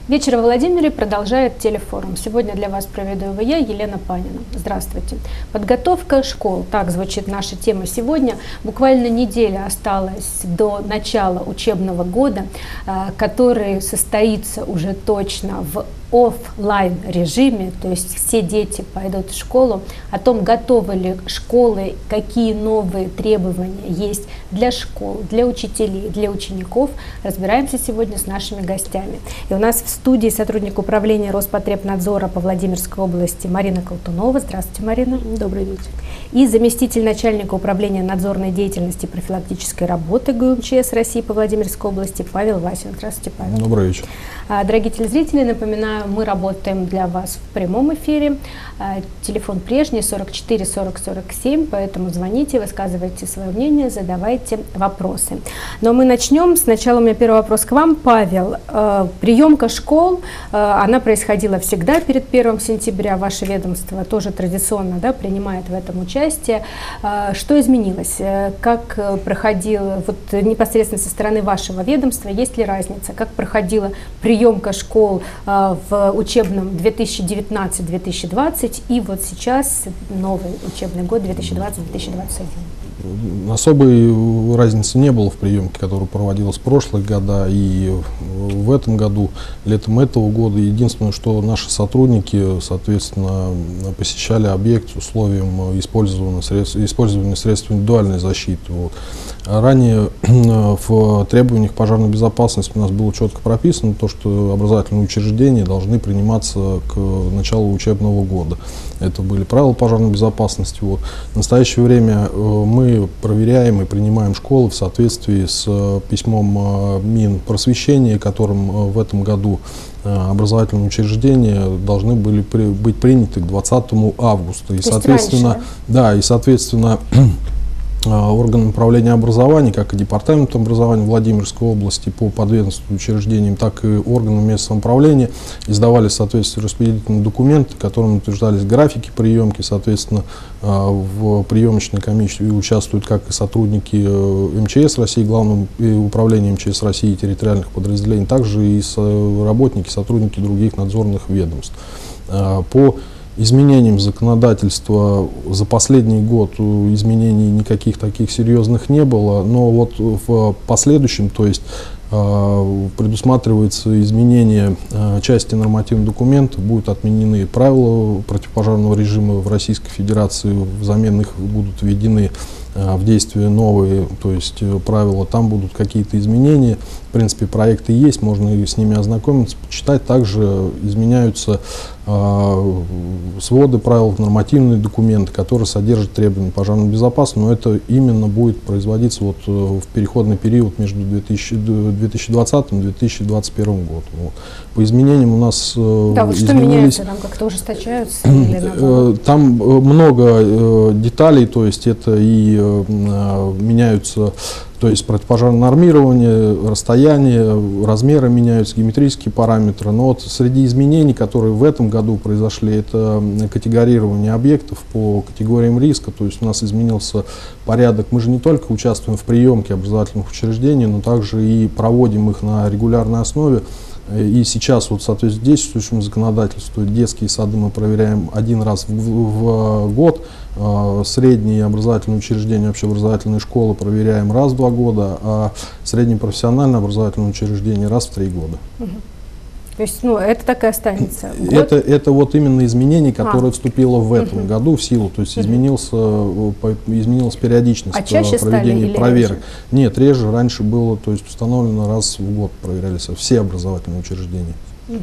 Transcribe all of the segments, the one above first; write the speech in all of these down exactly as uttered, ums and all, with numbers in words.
Вечер в Владимире продолжает телефорум. Сегодня для вас проведу его я, Елена Панина. Здравствуйте. Подготовка школ. Так звучит наша тема сегодня. Буквально неделя осталась до начала учебного года, который состоится уже точно в офлайн режиме, то есть все дети пойдут в школу. О том, готовы ли школы, какие новые требования есть для школ, для учителей, для учеников, разбираемся сегодня с нашими гостями. И у нас в студии сотрудник управления Роспотребнадзора по Владимирской области Марина Колтунова. Здравствуйте, Марина. Добрый вечер. И заместитель начальника управления надзорной деятельности и профилактической работы ГУ МЧС России по Владимирской области Павел Васин. Здравствуйте, Павел. Добрый вечер. Дорогие телезрители, напоминаю, мы работаем для вас в прямом эфире. Телефон прежний сорок четыре сорок сорок семь, поэтому звоните, высказывайте свое мнение, задавайте вопросы. Но мы начнем. Сначала у меня первый вопрос к вам, Павел. Приемка школ, она происходила всегда перед первым сентября. Ваше ведомство тоже традиционно, да, принимает в этом участие. Что изменилось? Как проходил вот, непосредственно со стороны вашего ведомства? Есть ли разница? Как проходила приемка школ в учебном две тысячи девятнадцать — две тысячи двадцать и вот сейчас новый учебный год две тысячи двадцать — две тысячи двадцать один? Особой разницы не было в приемке, которая проводилась в прошлые года и в этом году, летом этого года. Единственное, что наши сотрудники, соответственно, посещали объект с условием использования средств, использования средств индивидуальной защиты. Вот. Ранее в требованиях пожарной безопасности у нас было четко прописано то, что образовательные учреждения должны приниматься к началу учебного года. Это были правила пожарной безопасности. Вот. В настоящее время мы проверяем и принимаем школы в соответствии с письмом Минпросвещения, которым в этом году образовательные учреждения должны были при, быть приняты к двадцатому августа. И, соответственно, да, и, соответственно, органам управления образования, как и департаментом образования Владимирской области по подведомственным учреждениям, так и органам местного самоуправления издавали соответствующие распределительные документы, которыми утверждались графики приемки. Соответственно, в приемочной комиссии участвуют как и сотрудники МЧС России, Главного управления МЧС России и территориальных подразделений, также и работники, сотрудники других надзорных ведомств. По изменениям законодательства за последний год изменений никаких таких серьезных не было, но вот в последующем, то есть предусматривается изменение части нормативных документов, будут отменены правила противопожарного режима в Российской Федерации, взамен их будут введены в действие новые, то есть правила, там будут какие-то изменения. В принципе, проекты есть, можно и с ними ознакомиться, почитать. Также изменяются э, своды правил, нормативные документы, которые содержат требования пожарной безопасности, но это именно будет производиться вот, э, в переходный период между две тысячи двадцатым и две тысячи двадцать первым годом. Вот. По изменениям у нас э, да, вот изменились... что меняется, там как-то ужесточаются? Или э, там много э, деталей, то есть это и э, меняются, то есть противопожарное нормирование, расстояние, размеры меняются, геометрические параметры. Но вот среди изменений, которые в этом году произошли, это категорирование объектов по категориям риска. То есть у нас изменился порядок. Мы же не только участвуем в приемке образовательных учреждений, но также и проводим их на регулярной основе. И сейчас, вот, соответственно, действующему законодательству детские сады мы проверяем один раз в, в год, э, средние образовательные учреждения, общеобразовательные школы проверяем раз в два года, а средние профессиональные образовательные учреждения раз в три года. Угу. То есть, ну, это так и останется. Это, это вот именно изменение, которое а. вступило в этом угу. году в силу, то есть угу. изменился, изменилась периодичность а чаще проведения стали, проверок. реже? Нет, реже, раньше было, то есть установлено раз в год проверялись все образовательные учреждения. Угу.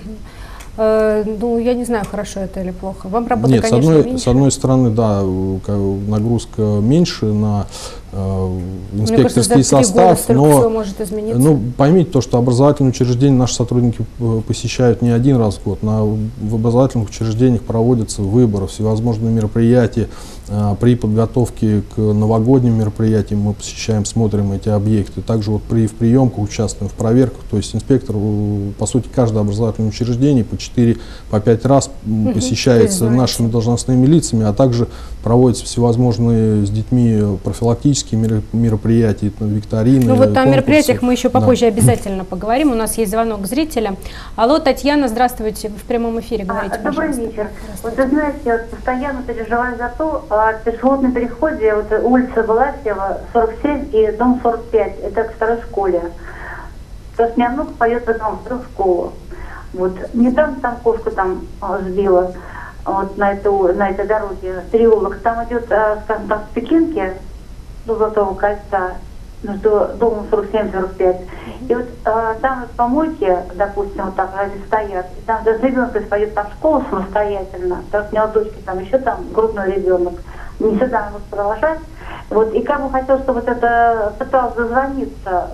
Э, ну, я не знаю, хорошо это или плохо. Вам работа, Нет, конечно, с одной, меньше. с одной стороны, да, нагрузка меньше на э, инспекторский Мне кажется, за состав, три года но все может измениться. Ну, поймите то, что образовательные учреждения наши сотрудники посещают не один раз в год. На, в образовательных учреждениях проводятся выборы, всевозможные мероприятия. Э, при подготовке к новогодним мероприятиям мы посещаем, смотрим эти объекты. Также вот при, в приемках участвуем в проверках. То есть инспектор, по сути, каждое образовательное учреждение по четыре, по пять раз угу, посещается нашими должностными лицами, а также проводятся всевозможные с детьми профилактические тематические мероприятия, викторины. Ну вот о конкурсы. мероприятиях мы еще попозже да. обязательно поговорим. У нас есть звонок зрителя. Алло, Татьяна, здравствуйте, в прямом эфире говорите, а, Добрый пожалуйста. вечер. Вот вы знаете, я вот постоянно переживаю за то, о пешеходном переходе, вот улица Баласьева, сорок семь и дом сорок пять, это к второй школе. Потому что у меня внук поет в одном в школу. Вот. Недавно там кошку там сбила. Вот на, эту, на этой дороге, переулок, там идет, скажем так, с Пекинки до Золотого кольца, между домом сорок семь сорок пять. И вот а, там вот помойки, допустим, вот так они стоят, и там даже ребенок пойдет там в школу самостоятельно, потому что у меня дочки там еще там грудной ребенок, не всегда может провожать. Вот, и как бы хотел, чтобы вот это пыталась дозвониться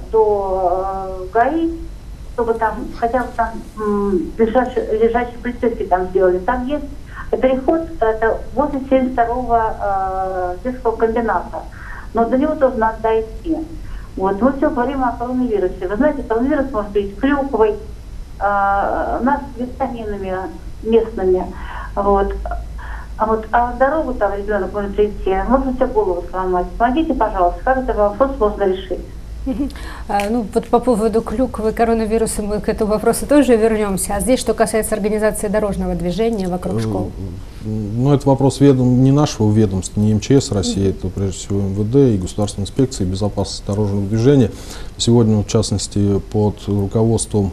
до э, ГАИ, чтобы там хотя бы там м, лежачие, лежачие полицейские там сделали. Там есть переход, это возле семьдесят второго э, детского комбината. Но до него тоже надо дойти. Вот. Мы все говорим о коронавирусе. Вы знаете, коронавирус может быть клюквой, э, нас витаминами местными. Вот. А вот а дорогу там ребенок может прийти, можно себе голову сломать. Помогите, пожалуйста, как это вопрос можно решить? Ну, вот по поводу клюквы, коронавируса мы к этому вопросу тоже вернемся. А здесь, что касается организации дорожного движения вокруг школ? Ну, это вопрос ведом, не нашего ведомства, не эм че эс России, mm-hmm. это прежде всего эм вэ дэ и Государственная инспекция безопасности дорожного движения. Сегодня, в частности, под руководством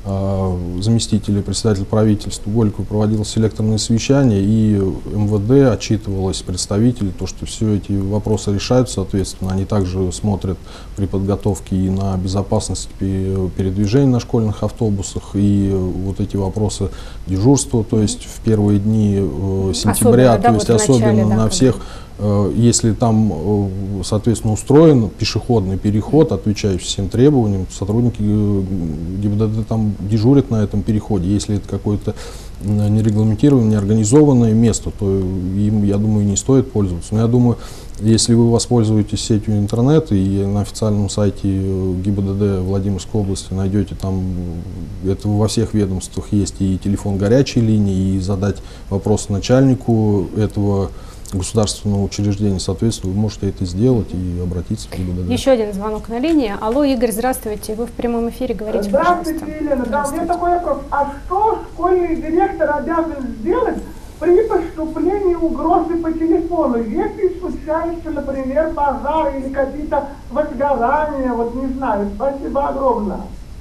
заместителя председателя правительства Голикова проводилось селекторное совещание, и эм вэ дэ отчитывалось представителей, то, что все эти вопросы решают, соответственно, они также смотрят при подготовке и на безопасность передвижения на школьных автобусах, и вот эти вопросы дежурства, то есть в первые дни сентября, особенно, то да, есть вот особенно начале, да, на всех, если там, соответственно, устроен пешеходный переход, отвечающий всем требованиям, сотрудники гэ бэ дэ дэ там дежурят на этом переходе. Если это какое-то нерегламентированное, неорганизованное место, то им, я думаю, не стоит пользоваться. Но я думаю, если вы воспользуетесь сетью интернет и на официальном сайте гэ бэ дэ дэ Владимирской области найдете, там это во всех ведомствах есть и телефон горячей линии, и задать вопрос начальнику этого государственного учреждения, соответственно, вы можете это сделать и обратиться в гэ бэ дэ дэ. Еще один звонок на линии. Алло, Игорь, здравствуйте. Вы в прямом эфире, говорите, здравствуйте, пожалуйста. Елена. Да, у меня такой вопрос. А что школьный директор обязан сделать при поступлении угрозы по телефону? Если случается, например, пожар или какие-то возгорания, вот не знаю. Спасибо огромное.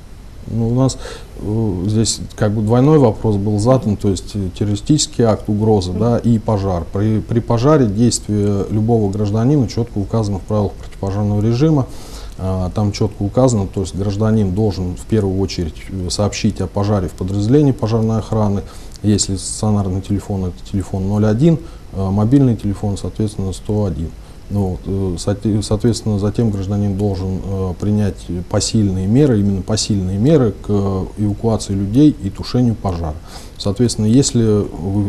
Ну, у нас э, здесь как бы двойной вопрос был задан, то есть террористический акт, угрозы, mm-hmm. да, и пожар. При, при пожаре действия любого гражданина четко указано в правилах противопожарного режима. А, там четко указано, то есть гражданин должен в первую очередь сообщить о пожаре в подразделении пожарной охраны. Если стационарный телефон, это телефон ноль один, а мобильный телефон, соответственно, сто один. Ну, соответственно, затем гражданин должен э, принять посильные меры, именно посильные меры к эвакуации людей и тушению пожара. Соответственно, если вы,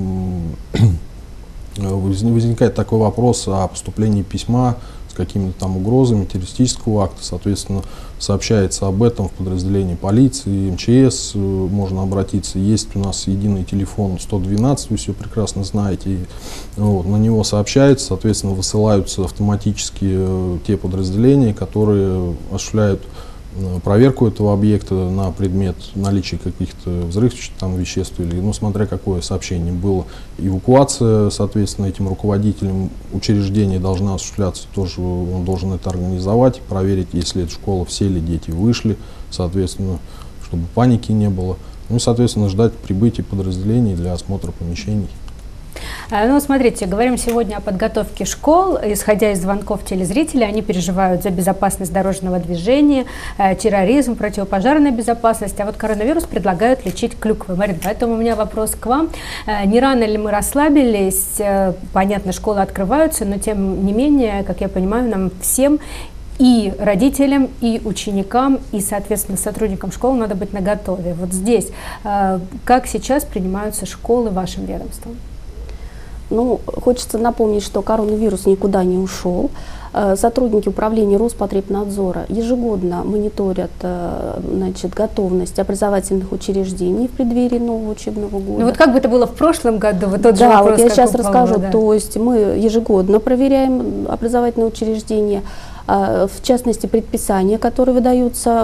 э, возникает такой вопрос о поступлении письма с какими-то там угрозами террористического акта, соответственно, сообщается об этом в подразделении полиции, эм че эс, э, можно обратиться. Есть у нас единый телефон сто двенадцать, вы все прекрасно знаете. И, вот, на него сообщается, соответственно, высылаются автоматически э, те подразделения, которые осуществляют э, проверку этого объекта на предмет наличия каких-то взрывчатых там веществ или, ну, смотря какое сообщение было. Эвакуация, соответственно, этим руководителем учреждения должна осуществляться, тоже он должен это организовать, проверить, если это школа, все ли дети вышли, соответственно, чтобы паники не было. Ну и, соответственно, ждать прибытия подразделений для осмотра помещений. Ну, смотрите, говорим сегодня о подготовке школ. Исходя из звонков телезрителей, они переживают за безопасность дорожного движения, терроризм, противопожарная безопасность. А вот коронавирус предлагают лечить клюквой. Марина, поэтому у меня вопрос к вам. Не рано ли мы расслабились? Понятно, школы открываются, но тем не менее, как я понимаю, нам всем, и родителям, и ученикам, и, соответственно, сотрудникам школ надо быть наготове. Вот здесь, как сейчас принимаются школы вашим ведомством? Ну, хочется напомнить, что коронавирус никуда не ушел. Сотрудники управления Роспотребнадзора ежегодно мониторят, значит, готовность образовательных учреждений в преддверии нового учебного года. Ну вот как бы это было в прошлом году? Вот тот же да, вопрос, вот я сейчас упала, расскажу. Да. То есть мы ежегодно проверяем образовательные учреждения, в частности, предписания, которые выдаются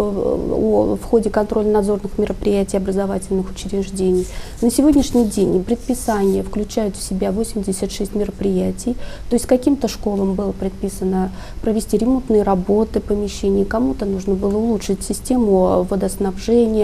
в ходе контрольно-надзорных мероприятий образовательных учреждений. На сегодняшний день предписания включают в себя восемьдесят шесть мероприятий, то есть каким-то школам было предписано провести ремонтные работы помещений, кому-то нужно было улучшить систему водоснабжения,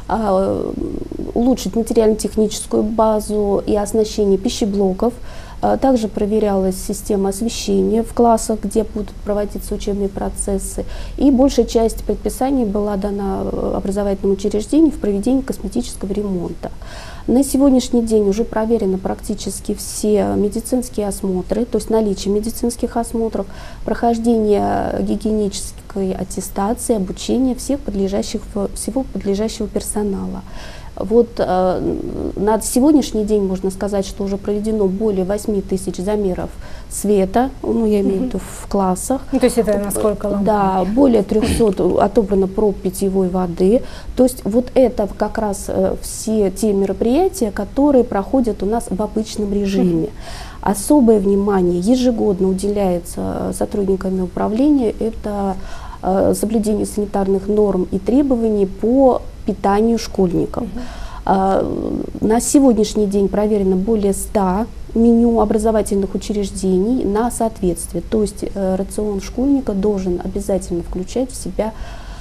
улучшить материально-техническую базу и оснащение пищеблоков. Также проверялась система освещения в классах, где будут проводиться учебные процессы. И большая часть предписаний была дана образовательным учреждениям в проведении косметического ремонта. На сегодняшний день уже проверены практически все медицинские осмотры, то есть наличие медицинских осмотров, прохождение гигиенической аттестации, обучение всех подлежащих, всего подлежащего персонала. Вот э, на сегодняшний день можно сказать, что уже проведено более восьми тысяч замеров света, ну я имею в виду в классах. Ну, то есть это насколько ламп? Да, более трёхсот отобрано проб питьевой воды. То есть вот это как раз э, все те мероприятия, которые проходят у нас в обычном режиме. Особое внимание ежегодно уделяется сотрудниками управления, это э, соблюдение санитарных норм и требований по питанию школьников. Uh-huh. На сегодняшний день проверено более ста меню образовательных учреждений на соответствие. То есть рацион школьника должен обязательно включать в себя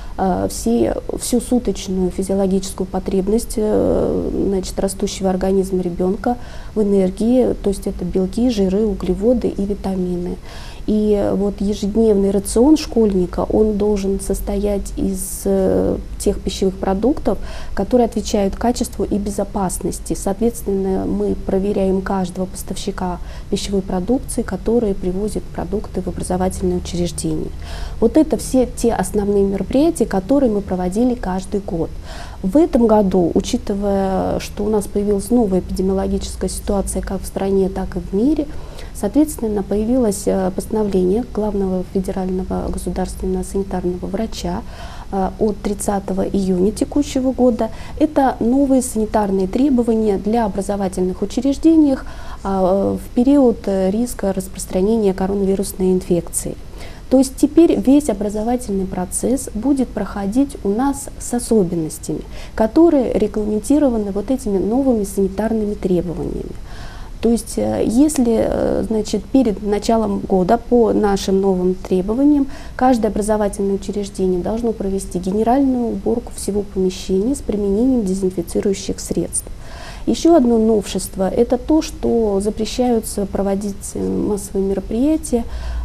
все, всю суточную физиологическую потребность, значит, растущего организма ребенка в энергии, то есть это белки, жиры, углеводы и витамины. И вот ежедневный рацион школьника, он должен состоять из э, тех пищевых продуктов, которые отвечают качеству и безопасности. Соответственно, мы проверяем каждого поставщика пищевой продукции, который привозит продукты в образовательные учреждения. Вот это все те основные мероприятия, которые мы проводили каждый год. В этом году, учитывая, что у нас появилась новая эпидемиологическая ситуация как в стране, так и в мире, соответственно, появилось постановление главного федерального государственного санитарного врача от тридцатого июня текущего года. Это новые санитарные требования для образовательных учреждений в период риска распространения коронавирусной инфекции. То есть теперь весь образовательный процесс будет проходить у нас с особенностями, которые регламентированы вот этими новыми санитарными требованиями. То есть если, значит, перед началом года по нашим новым требованиям каждое образовательное учреждение должно провести генеральную уборку всего помещения с применением дезинфицирующих средств. Еще одно новшество – это то, что запрещаются проводить массовые мероприятия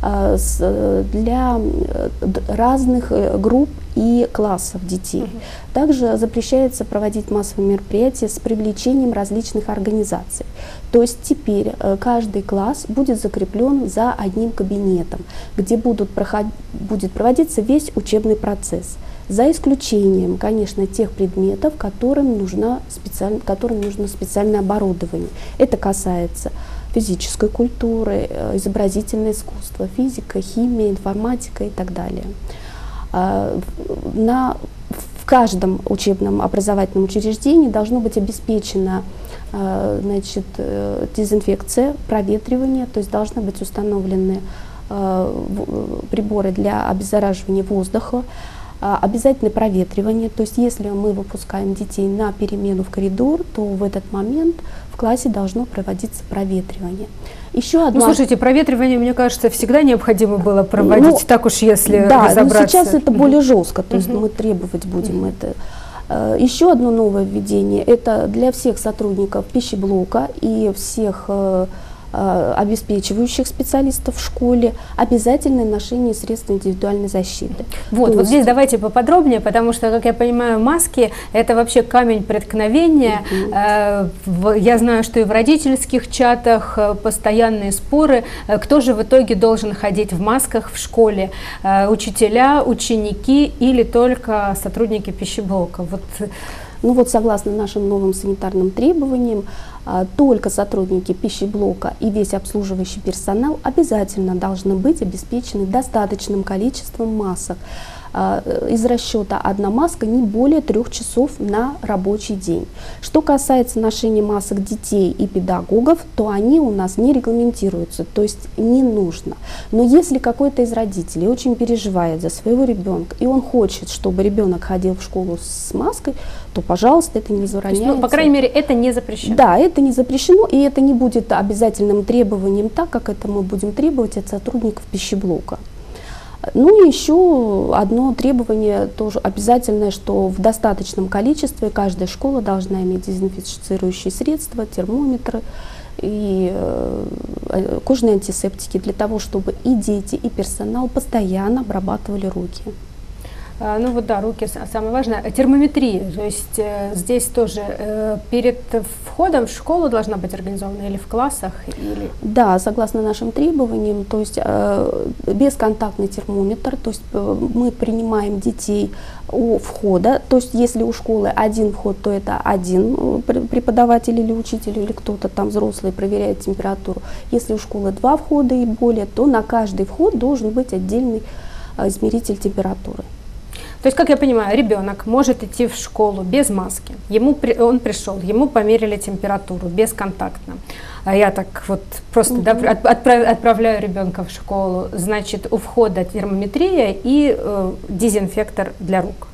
для разных групп и классов детей. Также запрещается проводить массовые мероприятия с привлечением различных организаций. То есть теперь каждый класс будет закреплен за одним кабинетом, где будут проход... будет проводиться весь учебный процесс. За исключением, конечно, тех предметов, которым, нужна специаль... которым нужно специальное оборудование. Это касается физической культуры, изобразительное искусство, физика, химия, информатика и так далее. На... В каждом учебном образовательном учреждении должно быть обеспечена, значит, дезинфекция, проветривание, то есть должны быть установлены приборы для обеззараживания воздуха, обязательно проветривание, то есть если мы выпускаем детей на перемену в коридор, то в этот момент в классе должно проводиться проветривание. Еще одна... Ну, слушайте, проветривание, мне кажется, всегда необходимо было проводить, ну, так уж если да, разобраться. Да, сейчас это более жестко, то есть uh-huh. мы требовать будем uh-huh. это. Еще одно новое введение – это для всех сотрудников пищеблока и всех обеспечивающих специалистов в школе обязательное ношение средств индивидуальной защиты. Вот, То вот есть... здесь давайте поподробнее, потому что, как я понимаю, маски – это вообще камень преткновения. Uh-huh. Я знаю, что и в родительских чатах постоянные споры, кто же в итоге должен ходить в масках в школе, учителя, ученики или только сотрудники пищеблока. Вот. Ну вот согласно нашим новым санитарным требованиям, только сотрудники пищеблока и весь обслуживающий персонал обязательно должны быть обеспечены достаточным количеством масок. Из расчета одна маска не более трех часов на рабочий день. Что касается ношения масок детей и педагогов, то они у нас не регламентируются, то есть не нужно. Но если какой-то из родителей очень переживает за своего ребенка, и он хочет, чтобы ребенок ходил в школу с маской, то, пожалуйста, это не забороняется. То есть, ну, по крайней мере, это не запрещено. Да, это не запрещено, и это не будет обязательным требованием, так как это мы будем требовать от сотрудников пищеблока. Ну и еще одно требование тоже обязательное, что в достаточном количестве каждая школа должна иметь дезинфицирующие средства, термометры и э, кожные антисептики для того, чтобы и дети, и персонал постоянно обрабатывали руки. Ну вот да, руки самое важное. Термометрия, то есть э, здесь тоже э, перед входом в школу должна быть организована или в классах? Или... Да, согласно нашим требованиям, то есть э, бесконтактный термометр, то есть э, мы принимаем детей у входа, то есть если у школы один вход, то это один преподаватель или учитель, или кто-то там взрослый проверяет температуру. Если у школы два входа и более, то на каждый вход должен быть отдельный э, измеритель температуры. То есть, как я понимаю, ребенок может идти в школу без маски. Ему, он пришел, ему померили температуру бесконтактно. А я так вот просто угу. да, отправ, отправляю ребенка в школу. Значит, у входа термометрия и э, дезинфектор для рук.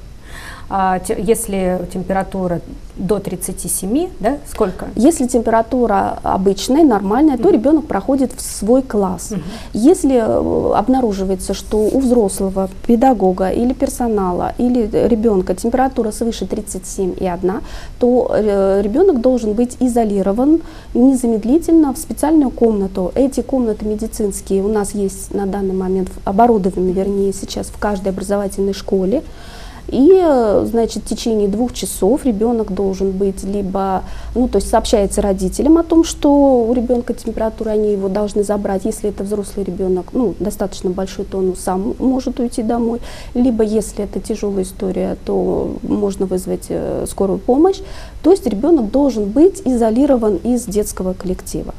А те, если температура до тридцати семи, да, сколько? Если температура обычная, нормальная, mm-hmm. то ребенок проходит в свой класс. Mm-hmm. Если обнаруживается, что у взрослого педагога или персонала, или ребенка температура свыше тридцати семи и одной, то ребенок должен быть изолирован незамедлительно в специальную комнату. Эти комнаты медицинские у нас есть на данный момент, оборудованы, вернее, сейчас в каждой образовательной школе. И, значит, в течение двух часов ребенок должен быть либо, ну, то есть сообщается родителям о том, что у ребенка температура, они его должны забрать. Если это взрослый ребенок, ну, достаточно большой, то он сам может уйти домой. Либо, если это тяжелая история, то можно вызвать э, скорую помощь. То есть ребенок должен быть изолирован из детского коллектива.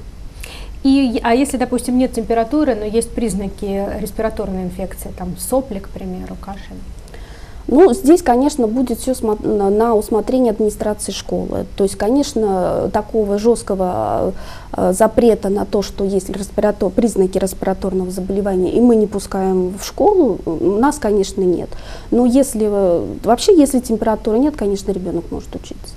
И, а если, допустим, нет температуры, но есть признаки респираторной инфекции, там сопли, к примеру, кашель? Ну, здесь, конечно, будет все на усмотрение администрации школы. То есть, конечно, такого жесткого запрета на то, что есть респиратор, признаки респираторного заболевания, и мы не пускаем в школу, у нас, конечно, нет. Но если вообще, если температуры нет, конечно, ребенок может учиться.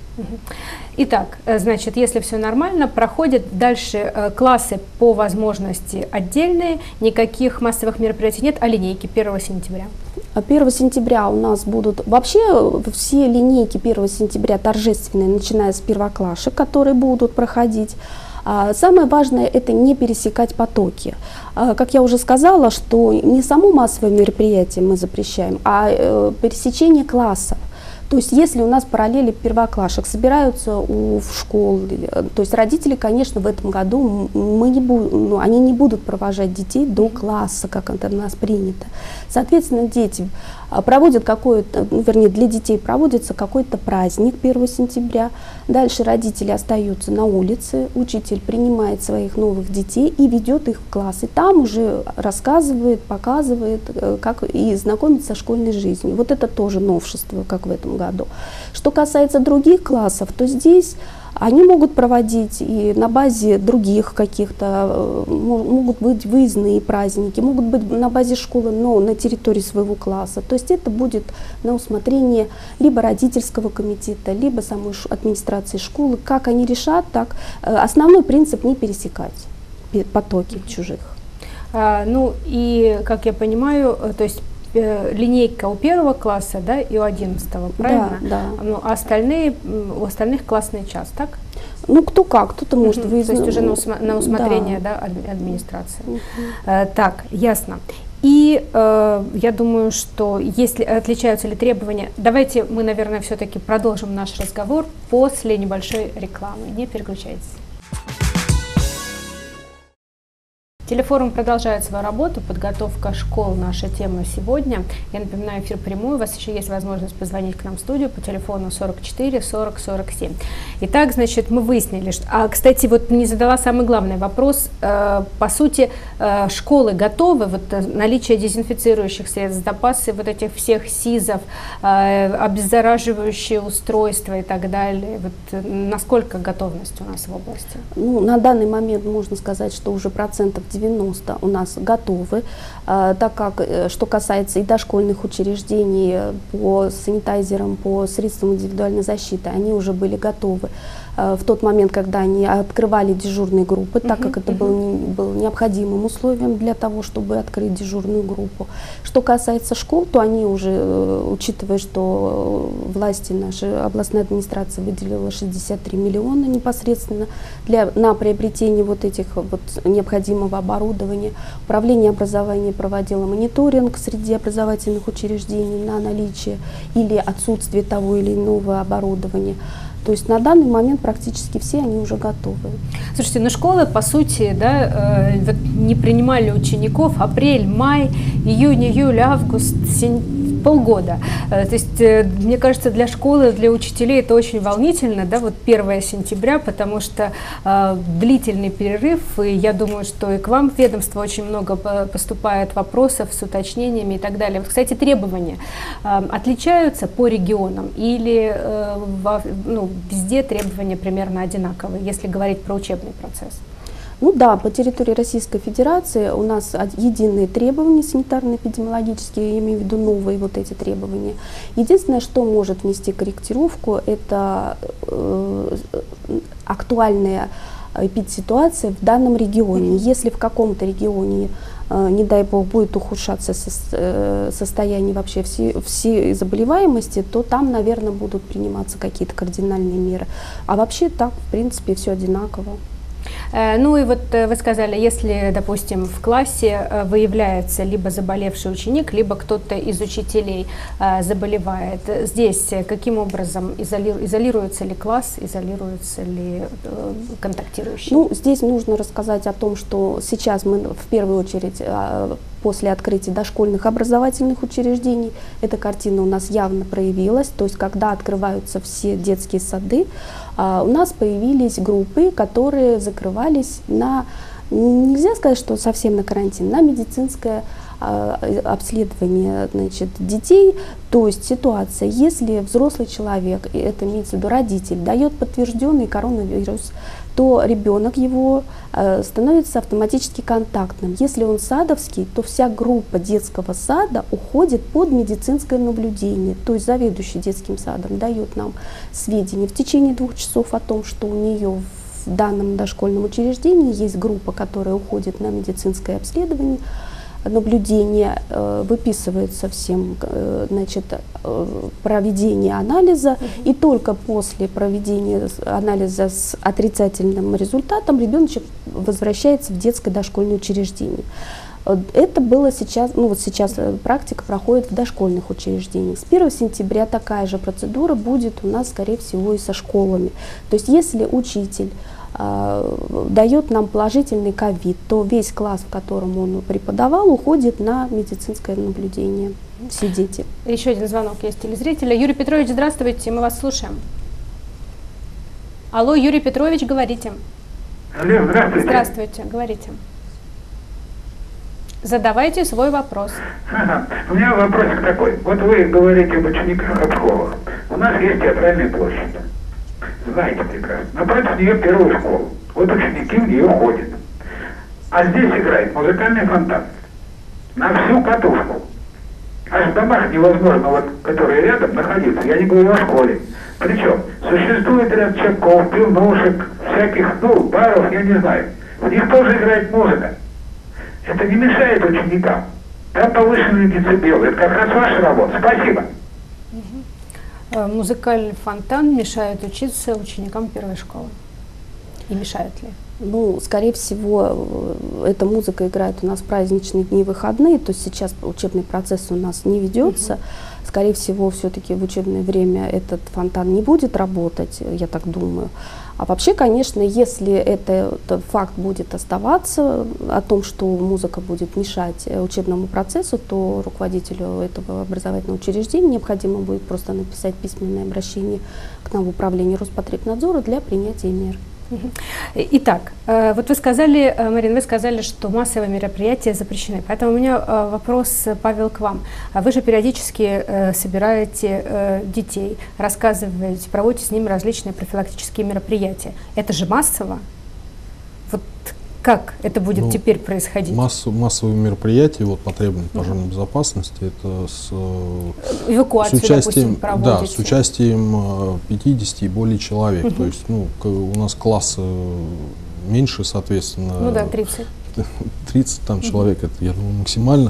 Итак, значит, если все нормально, проходят дальше классы по возможности отдельные, никаких массовых мероприятий нет, а линейки первого сентября? первого сентября у нас будут, вообще все линейки первого сентября торжественные, начиная с первоклашек, которые будут проходить. Самое важное – это не пересекать потоки. Как я уже сказала, что не само массовое мероприятие мы запрещаем, а пересечение классов. То есть если у нас параллели первоклашек собираются у, в школе, то есть родители, конечно, в этом году мы не будем, ну, они не будут провожать детей до класса, как это у нас принято. Соответственно, дети проводят какое-то, ну, вернее, для детей проводится какой-то праздник первого сентября. Дальше родители остаются на улице, учитель принимает своих новых детей и ведет их в класс. И там уже рассказывает, показывает, как и знакомится со школьной жизнью. Вот это тоже новшество, как в этом году. Что касается других классов, то здесь они могут проводить и на базе других каких-то, могут быть выездные праздники, могут быть на базе школы, но на территории своего класса. То есть это будет на усмотрение либо родительского комитета, либо самой администрации школы. Как они решат, так. Основной принцип — не пересекать потоки чужих. А, ну и, как я понимаю, то есть линейка у первого класса, да, и у одиннадцатого, правильно? Да, да. Ну, а остальные, у остальных классный час, так? Ну, кто как, кто-то может угу. выйти. То есть уже на, усма на усмотрение, да, да, администрации. Угу. Э, так, ясно. И э, я думаю, что если отличаются ли требования, давайте мы, наверное, все-таки продолжим наш разговор после небольшой рекламы. Не переключайтесь. Телефорум продолжает свою работу, подготовка школ, наша тема сегодня. Я напоминаю, эфир прямой, у вас еще есть возможность позвонить к нам в студию по телефону сорок четыре сорок сорок семь. Итак, значит, мы выяснили, что... А, кстати, вот не задала самый главный вопрос. Э, по сути, э, школы готовы, вот наличие дезинфицирующих средств, запасы вот этих всех СИЗов, э, обеззараживающие устройства и так далее. Вот насколько готовность у нас в области? Ну, на данный момент можно сказать, что уже процентов девяносто у нас готовы, э, так как, э, что касается и дошкольных учреждений по санитайзерам, по средствам индивидуальной защиты, они уже были готовы э, в тот момент, когда они открывали дежурные группы, так uh-huh, как это uh-huh. было, не, было необходимым условием для того, чтобы открыть дежурную группу. Что касается школ, то они уже, э, учитывая, что власти наши, областная администрация выделила шестьдесят три миллиона непосредственно для, на приобретение вот этих вот необходимого оборудования. Управление образования проводило мониторинг среди образовательных учреждений на наличие или отсутствие того или иного оборудования. То есть на данный момент практически все они уже готовы. Слушайте, ну школы, по сути, да, э, вот не принимали учеников апрель, май, июнь, июль, август, сентябрь, полгода. Э, то есть, э, мне кажется, для школы, для учителей это очень волнительно, да, вот первое сентября, потому что э, длительный перерыв, и я думаю, что и к вам в ведомство очень много поступает вопросов с уточнениями и так далее. Вот, кстати, требования э, отличаются по регионам или э, во, ну, везде требования примерно одинаковые, если говорить про учебный процесс? Ну да, по территории Российской Федерации у нас единые требования санитарно-эпидемиологические, я имею в виду новые вот эти требования. Единственное, что может внести корректировку, это э, актуальная эпидситуация в данном регионе. Если в каком-то регионе, э, не дай бог, будет ухудшаться со, э, состояние вообще всей, всей заболеваемости, то там, наверное, будут приниматься какие-то кардинальные меры. А вообще так, в принципе, все одинаково. Ну и вот вы сказали, если, допустим, в классе выявляется либо заболевший ученик, либо кто-то из учителей заболевает, здесь каким образом изолируется ли класс, изолируется ли контактирующий? Ну, здесь нужно рассказать о том, что сейчас мы в первую очередь после открытия дошкольных образовательных учреждений эта картина у нас явно проявилась, то есть когда открываются все детские сады, у нас появились группы, которые закрывались на, нельзя сказать, что совсем на карантин, на медицинское обследование, значит, детей. То есть ситуация, если взрослый человек, и это имеется в виду родитель, дает подтвержденный коронавирус, то ребенок его э, становится автоматически контактным. Если он садовский, то вся группа детского сада уходит под медицинское наблюдение. То есть заведующий детским садом дает нам сведения в течение двух часов о том, что у нее в данном дошкольном учреждении есть группа, которая уходит на медицинское обследование, наблюдение, э, выписывается всем, э, значит, э, проведение анализа, uh-huh. и только после проведения анализа с отрицательным результатом ребеночек возвращается в детское дошкольное учреждение. Это было сейчас, ну вот сейчас практика проходит в дошкольных учреждениях. С первого сентября такая же процедура будет у нас, скорее всего, и со школами. То есть если учитель дает нам положительный ковид, то весь класс, в котором он преподавал, уходит на медицинское наблюдение. Все дети. Еще один звонок есть телезрителя. Юрий Петрович, здравствуйте, мы вас слушаем. Алло, Юрий Петрович, говорите. Алло, здравствуйте. Здравствуйте, говорите. Задавайте свой вопрос. Ага. У меня вопросик такой. Вот вы говорите об учениках от школы. У нас есть театральная площадь. Знаете прекрасно. Напротив нее первую школу. Вот ученики в нее ходят. А здесь играет музыкальный фонтан. На всю катушку. Аж в домах невозможно, вот, которые рядом, находиться. Я не говорю о школе. Причем существует ряд чеков, пивнушек, всяких, ну, баров, я не знаю. В них тоже играет музыка. Это не мешает ученикам. Там повышенные децибелы. Это как раз ваша работа. Спасибо. Музыкальный фонтан мешает учиться ученикам первой школы. И мешают ли? Ну, скорее всего, эта музыка играет у нас в праздничные дни, выходные, то есть сейчас учебный процесс у нас не ведется. Uh-huh. Скорее всего, все-таки в учебное время этот фонтан не будет работать, я так думаю. А вообще, конечно, если это, этот факт будет оставаться, о том, что музыка будет мешать учебному процессу, то руководителю этого образовательного учреждения необходимо будет просто написать письменное обращение к нам в управление Роспотребнадзора для принятия мер. Итак, вот вы сказали, Марина, вы сказали, что массовые мероприятия запрещены. Поэтому у меня вопрос, Павел, к вам. Вы же периодически собираете детей, рассказываете, проводите с ними различные профилактические мероприятия. Это же массово? Вот как это будет ну, теперь происходить? Массу, массовые мероприятия, вот потребность пожарной uh-huh. безопасности, это с, эвакуацию, с участием, допустим, да, с участием пятидесяти и более человек. Uh-huh. То есть, ну, у нас классы меньше, соответственно. Ну да, тридцать. тридцать там, uh-huh. человек, это, я думаю, максимально.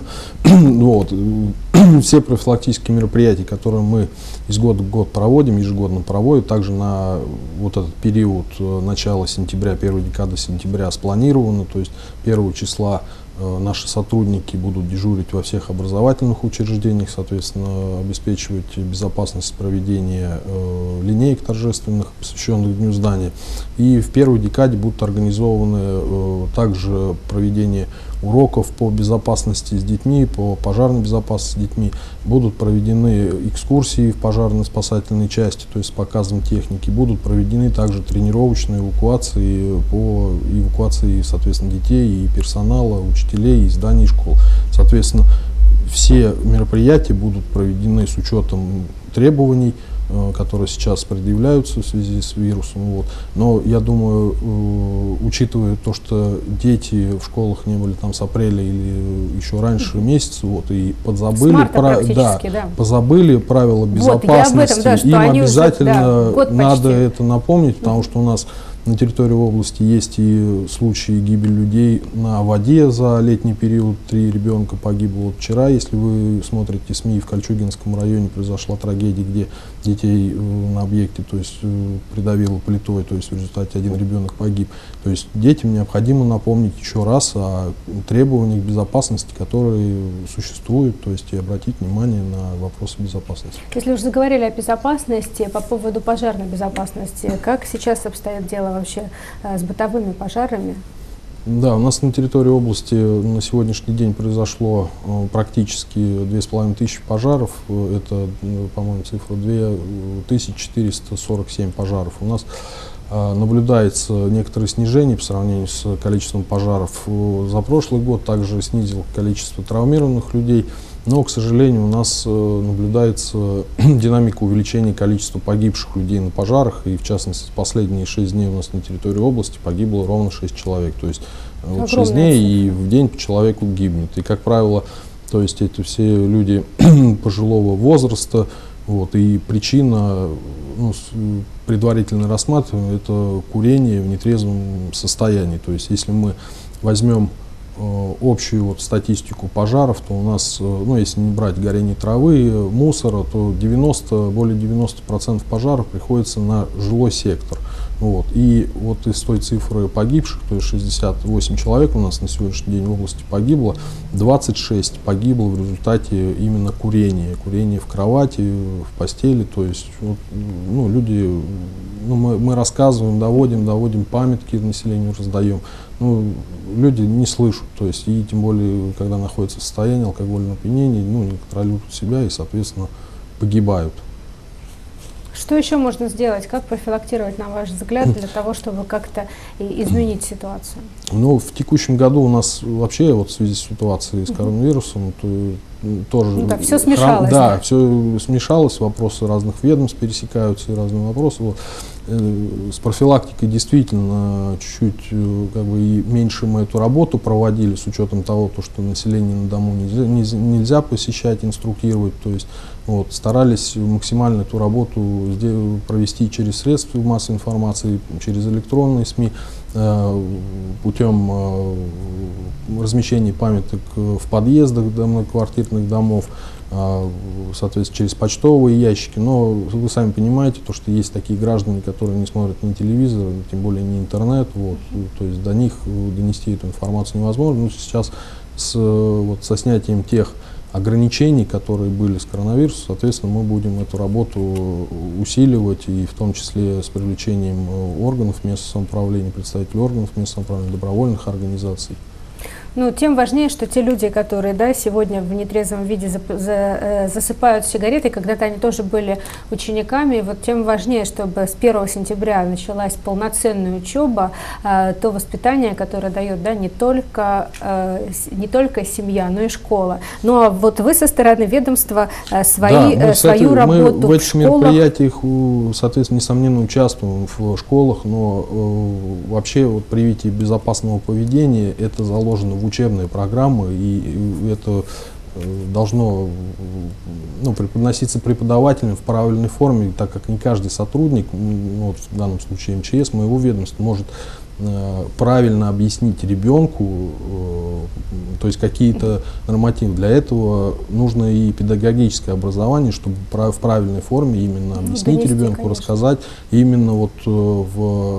Вот. Все профилактические мероприятия, которые мы из года в год проводим, ежегодно проводим, также на вот этот период начала сентября, первой декады сентября спланировано, то есть первого числа э, наши сотрудники будут дежурить во всех образовательных учреждениях, соответственно, обеспечивать безопасность проведения э, линеек торжественных, посвященных Дню здания. И в первой декаде будут организованы э, также проведение уроков по безопасности с детьми, по пожарной безопасности с детьми. Будут проведены экскурсии в пожарно-спасательной части, то есть с показом техники. Будут проведены также тренировочные эвакуации по эвакуации, соответственно, детей и персонала, учителей и зданий школ. Соответственно, все мероприятия будут проведены с учетом требований, которые сейчас предъявляются в связи с вирусом. Вот. Но я думаю, э, учитывая то, что дети в школах не были там с апреля или еще раньше месяца, вот, и подзабыли, про, да, да. позабыли правила безопасности, вот, этом, да, им обязательно уже, да, надо это напомнить, потому mm-hmm. что у нас на территории области есть и случаи гибели людей на воде за летний период. Три ребенка погибло. Вот вчера, если вы смотрите СМИ, в Кольчугинском районе произошла трагедия, где детей на объекте, то есть придавило плитой, то есть в результате один ребенок погиб. То есть детям необходимо напомнить еще раз о требованиях безопасности, которые существуют, то есть и обратить внимание на вопросы безопасности. Если уже заговорили о безопасности, по поводу пожарной безопасности, как сейчас обстоит дело вообще с бытовыми пожарами? Да, у нас на территории области на сегодняшний день произошло э, практически две с половиной тысячи пожаров. Это, по-моему, цифра две тысячи четыреста сорок семь пожаров. У нас э, наблюдается некоторое снижение по сравнению с количеством пожаров за прошлый год. Также снизил количество травмированных людей. Но, к сожалению, у нас э, наблюдается динамика увеличения количества погибших людей на пожарах. И, в частности, последние шесть дней у нас на территории области погибло ровно шесть человек. То есть э, вот шесть дней и в день по человеку гибнет. И, как правило, то есть это все люди пожилого возраста. Вот, и причина, ну, предварительно рассматриваем, это курение в нетрезвом состоянии. То есть если мы возьмем общую вот статистику пожаров, то у нас, ну, если не брать горение травы, мусора, то девяносто, более девяноста процентов пожаров приходится на жилой сектор. Вот. И вот из той цифры погибших, то есть шестьдесят восемь человек у нас на сегодняшний день в области погибло, двадцать шесть погибло в результате именно курения, курения в кровати, в постели. То есть вот, ну, люди, ну, мы, мы рассказываем, доводим, доводим памятки населению, раздаем. Ну, люди не слышат, то есть, и тем более, когда находятся в состоянии алкогольного опьянения, ну, не контролируют себя и, соответственно, погибают. Что еще можно сделать? Как профилактировать, на ваш взгляд, для того, чтобы как-то изменить ситуацию? Ну, в текущем году у нас вообще вот в связи с ситуацией с коронавирусом, то, тоже... Ну, да, все смешалось. Да, да, все смешалось, вопросы разных ведомств пересекаются, и разные вопросы. Вот. С профилактикой действительно чуть-чуть как бы и меньше мы эту работу проводили, с учетом того, то, что население на дому нельзя, нельзя посещать, инструктировать. То есть вот, старались максимально эту работу провести через средства массовой информации, через электронные СМИ, путем размещения памяток в подъездах до многоквартирных многодетных домов, соответственно, через почтовые ящики. Но вы сами понимаете, то, что есть такие граждане, которые не смотрят ни телевизор, тем более ни интернет, вот, то есть до них донести эту информацию невозможно. Но сейчас с, вот, со снятием тех ограничений, которые были с коронавирусом, соответственно, мы будем эту работу усиливать, и в том числе с привлечением органов местного самоуправления, представителей органов местного самоуправления, добровольных организаций. Ну, тем важнее, что те люди, которые, да, сегодня в нетрезвом виде за, за, засыпают сигареты, когда-то они тоже были учениками, вот тем важнее, чтобы с первого сентября началась полноценная учеба, э, то воспитание, которое дает, да, не только, э, не только семья, но и школа. Ну, а вот вы со стороны ведомства э, свои, да, мы, э, свою мы работу в этих в школах... мероприятиях, соответственно, несомненно, участвуем в школах, но э, вообще вот привитие безопасного поведения, это заложено в учебные программы, и это должно, ну, преподноситься преподавателем в правильной форме, так как не каждый сотрудник, ну, вот в данном случае эм че эс, моего ведомства, может э, правильно объяснить ребенку, э, то есть какие-то нормативы. Для этого нужно и педагогическое образование, чтобы в правильной форме именно объяснить Довести, ребенку, конечно. рассказать. Именно вот в,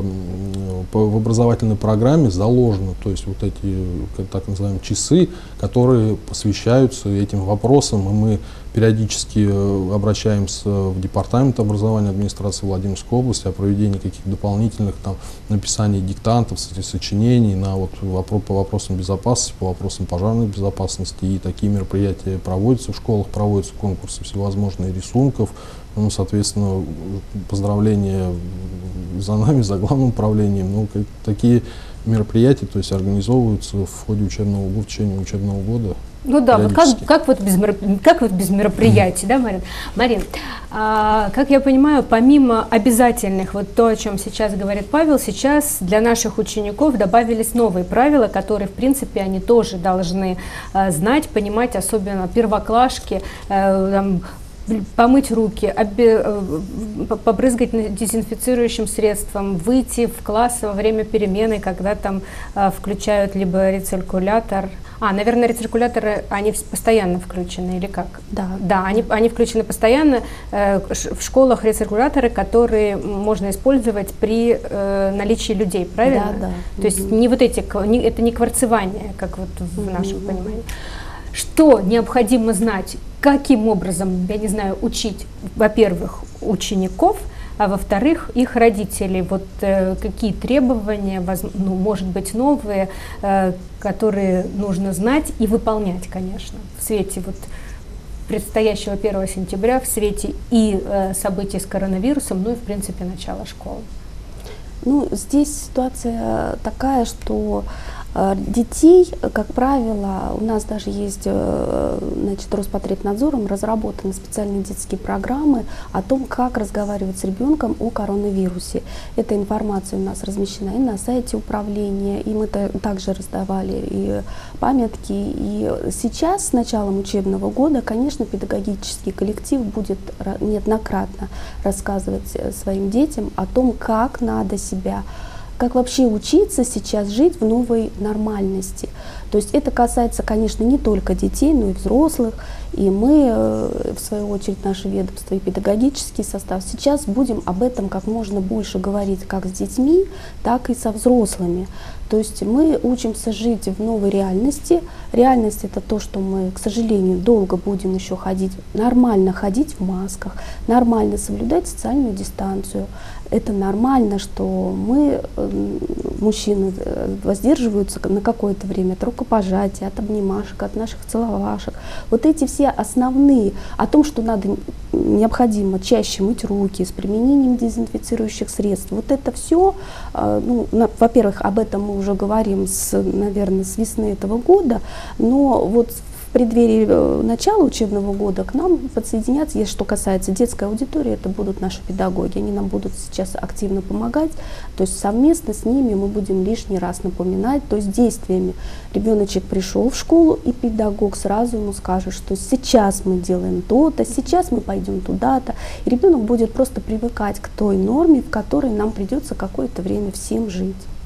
в образовательной программе заложено, то есть вот эти, так называемые, часы, которые посвящаются этим вопросам, и мы периодически обращаемся в департамент образования администрации Владимирской области о проведении каких-то дополнительных там написаний диктантов, сочинений на вот вопрос, по вопросам безопасности, по вопросам пожарной безопасности. И такие мероприятия проводятся в школах, проводятся конкурсы всевозможных рисунков. Ну, соответственно, поздравления за нами, за главным управлением. Ну, как, такие мероприятия, то есть, организовываются в ходе учебного года, в течение учебного года. Ну да, вот как, как, вот без, как вот без мероприятий, да, Марин? Марин, а, как я понимаю, помимо обязательных, вот то, о чем сейчас говорит Павел, сейчас для наших учеников добавились новые правила, которые, в принципе, они тоже должны а, знать, понимать, особенно первоклашки, а, там, помыть руки, оби, побрызгать дезинфицирующим средством, выйти в класс во время перемены, когда там а, включают либо рециркулятор. А, наверное, рециркуляторы, они постоянно включены или как? Да. Да, они, они включены постоянно. Э, в школах рециркуляторы, которые можно использовать при э, наличии людей, правильно? Да, да. То mm-hmm. есть не вот эти, не, это не кварцевание, как вот в mm-hmm. нашем понимании. Что необходимо знать, каким образом, я не знаю, учить, во-первых, учеников, а во-вторых, их родителей. Вот э, какие требования, воз, ну, может быть, новые, э, которые нужно знать и выполнять, конечно, в свете вот предстоящего первого сентября, в свете и э, событий с коронавирусом, ну и, в принципе, начала школы. Ну, здесь ситуация такая, что детей, как правило, у нас даже есть, значит, Роспотребнадзором разработаны специальные детские программы о том, как разговаривать с ребенком о коронавирусе. Эта информация у нас размещена и на сайте управления, и мы также раздавали и памятки. И сейчас, с началом учебного года, конечно, педагогический коллектив будет неоднократно рассказывать своим детям о том, как надо себя, как вообще учиться сейчас жить в новой нормальности. То есть это касается, конечно, не только детей, но и взрослых. И мы, в свою очередь, наше ведомство и педагогический состав, сейчас будем об этом как можно больше говорить как с детьми, так и со взрослыми. То есть мы учимся жить в новой реальности. Реальность — это то, что мы, к сожалению, долго будем еще ходить, нормально ходить в масках, нормально соблюдать социальную дистанцию. Это нормально, что мы, мужчины, воздерживаются на какое-то время от рукопожатия, от обнимашек, от наших целовашек. Вот эти все основные, о том, что надо, необходимо чаще мыть руки с применением дезинфицирующих средств. Вот это все, ну, во-первых, об этом мы уже говорим, с, наверное, с весны этого года, но вот в преддверии начала учебного года к нам подсоединятся, если что касается детской аудитории, это будут наши педагоги, они нам будут сейчас активно помогать, то есть совместно с ними мы будем лишний раз напоминать, то есть действиями. Ребеночек пришел в школу, и педагог сразу ему скажет, что сейчас мы делаем то-то, сейчас мы пойдем туда-то, и ребенок будет просто привыкать к той норме, в которой нам придется какое-то время всем жить.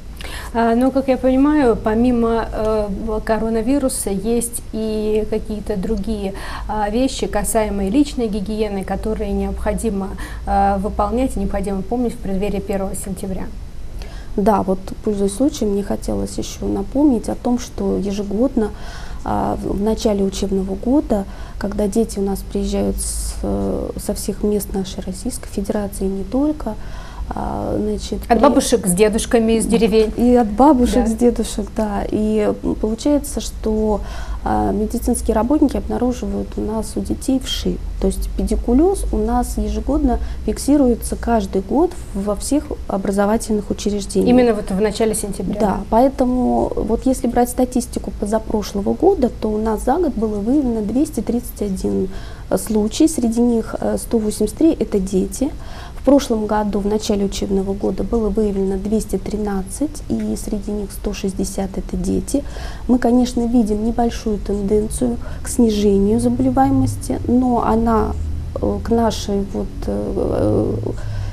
Но, как я понимаю, помимо коронавируса есть и какие-то другие вещи, касаемые личной гигиены, которые необходимо выполнять и необходимо помнить в преддверии первого сентября. Да, вот, пользуясь случаем, мне хотелось еще напомнить о том, что ежегодно в начале учебного года, когда дети у нас приезжают с, со всех мест нашей Российской Федерации, не только, значит, от бабушек с дедушками из деревень. И от бабушек да. с дедушек, да. И получается, что а, медицинские работники обнаруживают у нас у детей вши. То есть педикулез у нас ежегодно фиксируется каждый год во всех образовательных учреждениях. Именно вот в начале сентября. Да, поэтому вот если брать статистику позапрошлого года, то у нас за год было выявлено двести тридцать один случай, среди них сто восемьдесят три это дети. В прошлом году, в начале учебного года, было выявлено двести тринадцать, и среди них сто шестьдесят это дети. Мы, конечно, видим небольшую тенденцию к снижению заболеваемости, но она к нашей вот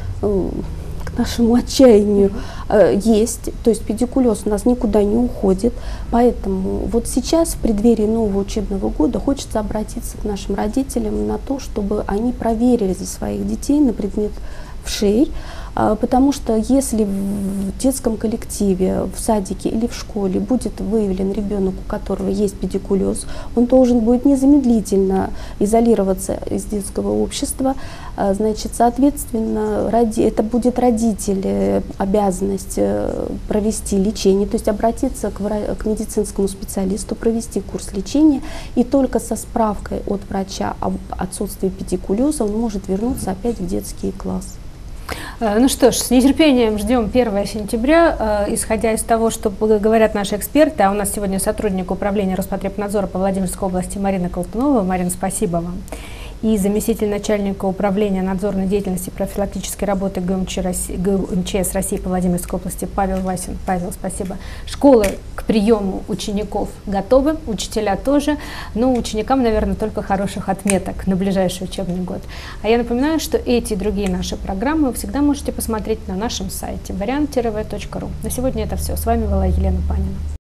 к нашему отчаянию есть, то есть педикулез у нас никуда не уходит, поэтому вот сейчас в преддверии нового учебного года хочется обратиться к нашим родителям на то, чтобы они проверили за своих детей на предмет вшей, потому что если в детском коллективе, в садике или в школе будет выявлен ребенок, у которого есть педикулез, он должен будет незамедлительно изолироваться из детского общества. Значит, соответственно, ради, это будет родители обязанность провести лечение, то есть обратиться к, к медицинскому специалисту, провести курс лечения, и только со справкой от врача об отсутствии педикулеза он может вернуться опять в детский класс. Ну что ж, с нетерпением ждем первого сентября, исходя из того, что говорят наши эксперты, а у нас сегодня сотрудник управления Роспотребнадзора по Владимирской области Марина Колтунова. Марина, спасибо вам. И заместитель начальника управления надзорной деятельности и профилактической работы ГУМЧ России, ГУМЧС России по Владимирской области Павел Васин. Павел, спасибо. Школы к приему учеников готовы, учителя тоже, но ученикам, наверное, только хороших отметок на ближайший учебный год. А я напоминаю, что эти и другие наши программы вы всегда можете посмотреть на нашем сайте вариант точка вэ точка ру. На сегодня это все. С вами была Елена Панина.